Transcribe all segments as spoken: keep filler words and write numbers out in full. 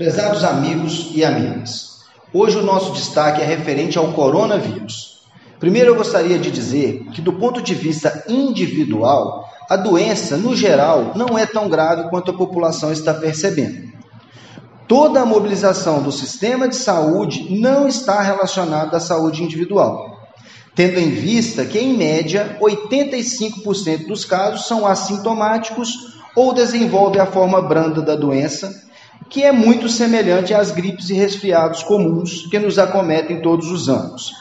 Prezados amigos e amigas, hoje o nosso destaque é referente ao coronavírus. Primeiro eu gostaria de dizer que do ponto de vista individual, a doença, no geral, não é tão grave quanto a população está percebendo. Toda a mobilização do sistema de saúde não está relacionada à saúde individual, tendo em vista que, em média, oitenta e cinco por cento dos casos são assintomáticos ou desenvolvem a forma branda da doença, que é muito semelhante às gripes e resfriados comuns que nos acometem todos os anos.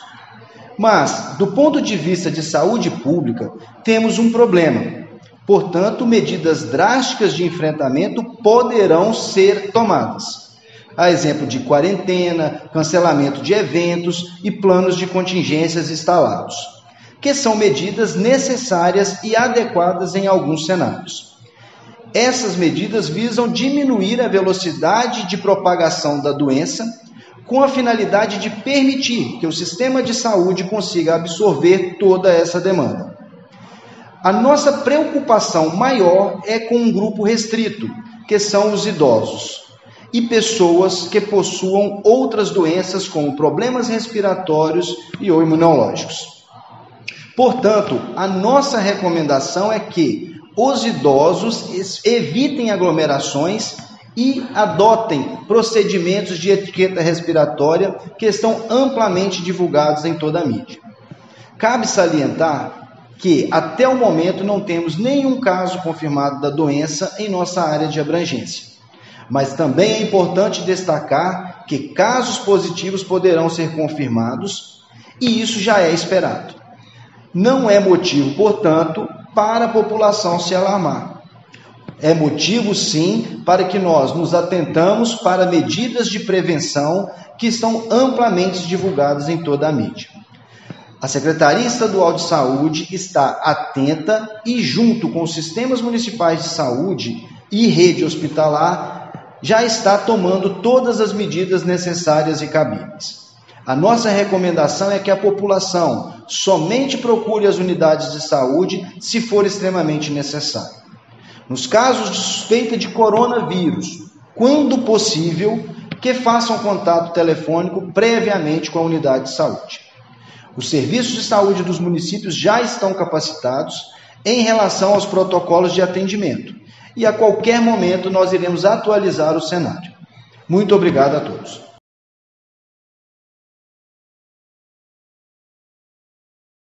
Mas, do ponto de vista de saúde pública, temos um problema. Portanto, medidas drásticas de enfrentamento poderão ser tomadas. A exemplo de quarentena, cancelamento de eventos e planos de contingências instalados, que são medidas necessárias e adequadas em alguns cenários. Essas medidas visam diminuir a velocidade de propagação da doença, com a finalidade de permitir que o sistema de saúde consiga absorver toda essa demanda. A nossa preocupação maior é com um grupo restrito, que são os idosos, e pessoas que possuam outras doenças como problemas respiratórios e ou imunológicos. Portanto, a nossa recomendação é que os idosos evitem aglomerações e adotem procedimentos de etiqueta respiratória que estão amplamente divulgados em toda a mídia. Cabe salientar que, até o momento, não temos nenhum caso confirmado da doença em nossa área de abrangência. Mas também é importante destacar que casos positivos poderão ser confirmados e isso já é esperado. Não é motivo, portanto, para a população se alarmar. É motivo, sim, para que nós nos atentamos para medidas de prevenção que estão amplamente divulgadas em toda a mídia. A Secretaria Estadual de Saúde está atenta e, junto com os sistemas municipais de saúde e rede hospitalar, já está tomando todas as medidas necessárias e cabíveis. A nossa recomendação é que a população somente procure as unidades de saúde se for extremamente necessário. Nos casos de suspeita de coronavírus, quando possível, que façam contato telefônico previamente com a unidade de saúde. Os serviços de saúde dos municípios já estão capacitados em relação aos protocolos de atendimento e a qualquer momento nós iremos atualizar o cenário. Muito obrigado a todos.